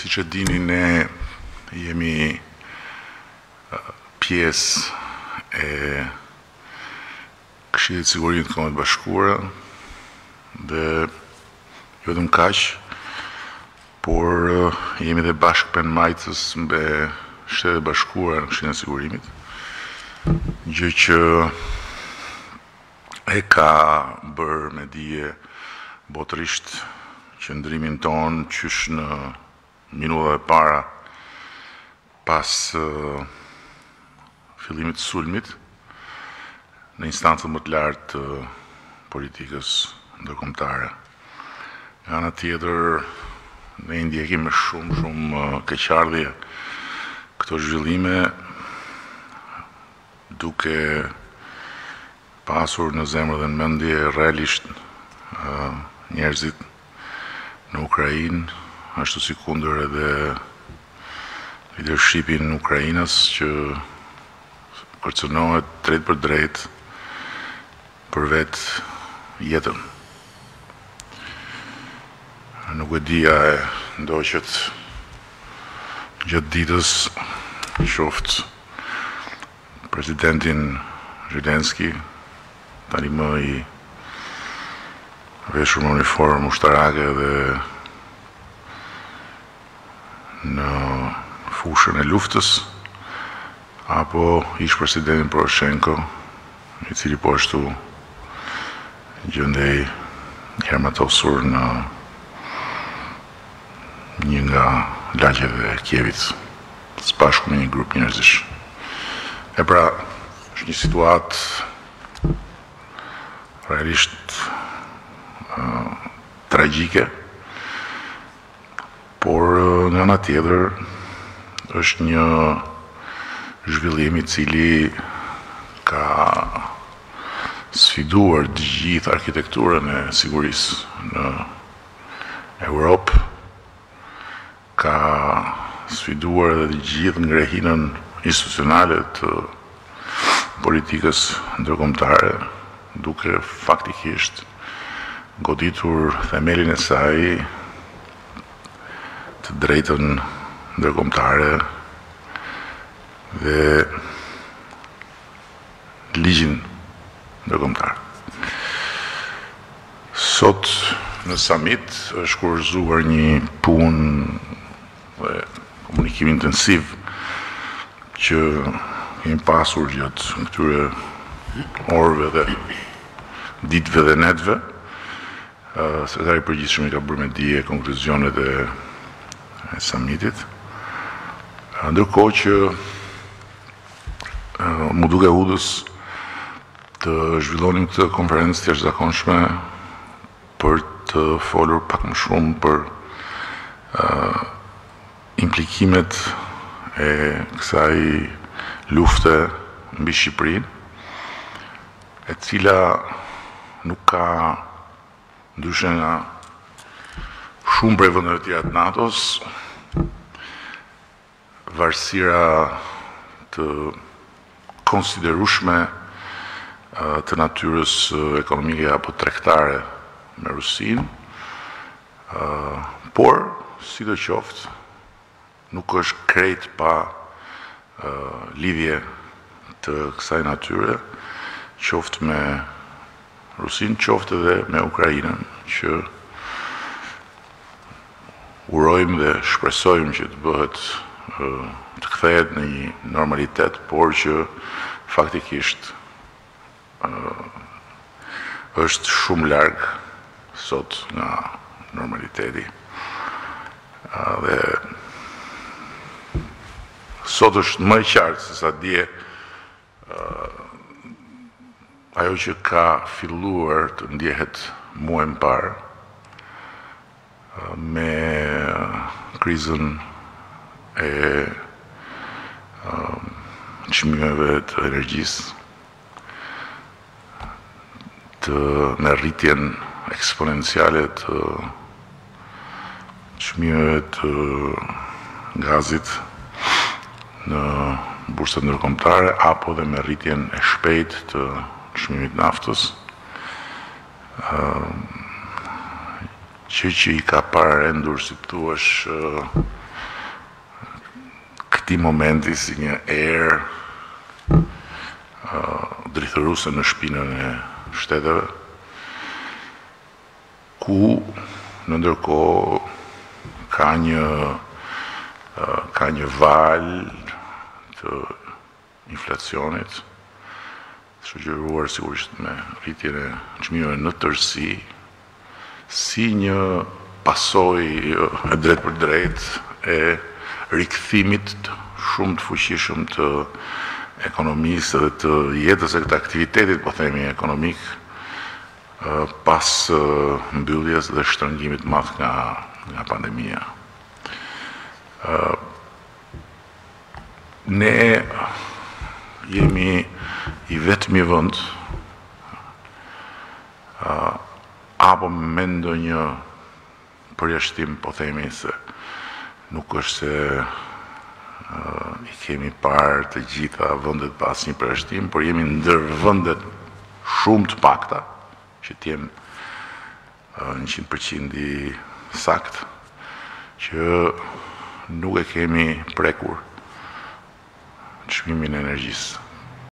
siç e dini, ne jemi pjesë e Këshillit të Sigurisë të Kombeve të Bashkuara dhe jo vetëm kaq, por jemi dhe bashkëpunëmajtës me Shtetet e Bashkuara në Këshillin e Sigurimit, gjë që e ka bërë me dije botërisht qëndrimin ton qysh në minutat e para pas fillimit të sulmit në instancën më të lartë të politikës ndërkombëtare. Nga ana tjetër, ne ndjekim me shumë keqardhje këto zhvillime, duke pasur në zemër dhe në mendje realisht njerëzit në Ukrainë, ashtu si kundër edhe leadershipin në Ukrainës që kërcënohet drejt për drejt për vetë jetën. Nuk e dija e ndoqët gjatë ditës qoftë presidentin Zelenski, tani më i veshur me uniformë ushtarake dhe në fushën e luftës, apo ish presidentin Poroshenko, i cili po ashtu gjendej hermatosur në një nga lagjet e Kievit, së bashku me një grup njerëzish. E pra, është një situatë realisht tragjike, por nga ana tjetër është një zhvillim i cili ka sfiduar të gjithë arkitekturën e sigurisë në Europë, ka sfiduar edhe të gjithë ngrehinën institucionale të politikës ndërkombëtare, duke faktikisht goditur themelin e saj të drejtën ndërkombëtare dhe ligjin ndërkombëtar. Sot në summit është kurorzuar një punë dhe komunikim intensiv që kemi pasur gjatë këtyre orëve dhe ditëve dhe netëve. Sekretari i përgjithshëm i ka bërë me dije konkluzionet e summitit. Ndërkohë që mu duke udhës të zhvillonim këtë konferencë të jashtëzakonshme për të folur pak më shumë për implikimet e kësaj lufte mbi Shqipërinë, e cila nuk ka ndryshe nga shumë prej vendeve të tjera të NATO-s, varësira të konsiderueshme të natyrës ekonomike apo tregtare me Rusinë, por sidoqoftë nuk është krejt pa lidhje të kësaj natyre, qoftë me Rusinë, qoftë edhe me Ukrainën, që urojmë dhe shpresojmë që të bëhet të kthehet në një normalitet, por që faktikisht është shumë larg sot nga normaliteti. Dhe sot është më e qartë se sa dje ajo që ka filluar të ndjehet muajin parë me krizën e çmimeve të energjisë, me rritjen eksponenciale të çmimeve të gazit në bursat ndërkombëtare, apo dhe me rritjen e shpejtë të çmimit naftës, që i ka pararendur, si thuash, këtij momenti si një erë drithëruese në shpinën e shteteve, ku në ndërkohë ka një val të inflacionit, shoqëruar sigurisht me rritjen e çmimeve në tërësi, si një pasojë e drejtë për drejtë e rikthimit shumë të fuqishëm të ekonomisë dhe të jetës e këtë aktivitetit, po themi, ekonomik, pas mbylljes dhe shtrëngimit madh nga pandemia. Ne jemi i vetmi vend apo me ndonjë përjashtim, po themi se nuk është se i kemi parë të gjitha vendet pas një përjashtim, por jemi ndër vendet shumë të pakta që t'jem 100% i sakt që nuk e kemi prekur çmimin e energjisë.